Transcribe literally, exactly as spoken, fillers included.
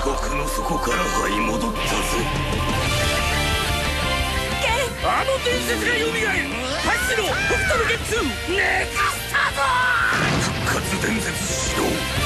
獄の底から這い戻ったぜ。あの伝説がよみがえる。パチの北斗のゲッツーネクスターズ復活伝説始動。